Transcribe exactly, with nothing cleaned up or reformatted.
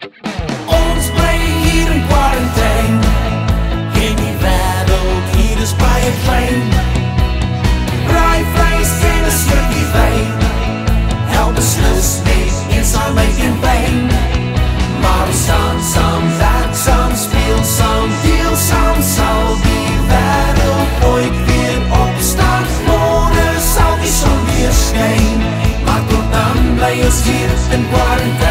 Ons bly hier in quarantaine, en die wêreld hier is baie klein. Braai vleis en 'n slukkie wyn, help beslis net eensaamheid en pyn. Maar ons staan saam, werk saam, speel saam, deel saam, sal die wêreld ooit weer opstaan. Môre sal die son weer skyn, maar tot dan bly ons hier in quarantaine.